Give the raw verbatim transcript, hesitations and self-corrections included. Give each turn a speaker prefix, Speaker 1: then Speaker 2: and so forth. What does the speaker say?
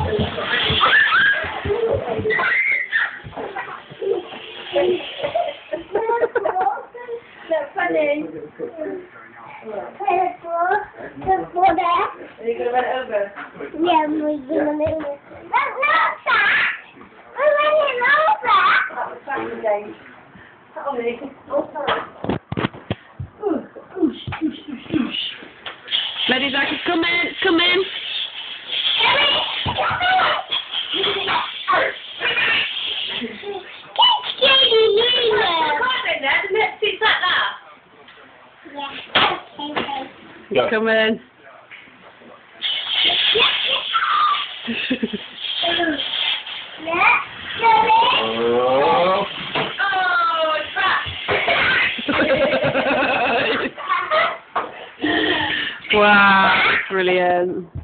Speaker 1: That's funny. Let's go. Let's go there. Are you going to run it over? Yeah, we're going to run it over. That's not that. We're running over. That was funny, James. Tell me. Oh, sorry. Oosh, oosh, oosh, oosh.
Speaker 2: Ready, Zach? It's coming. It's coming. It's coming.
Speaker 3: Oh.
Speaker 1: Oh, it's back.
Speaker 2: Wow, brilliant.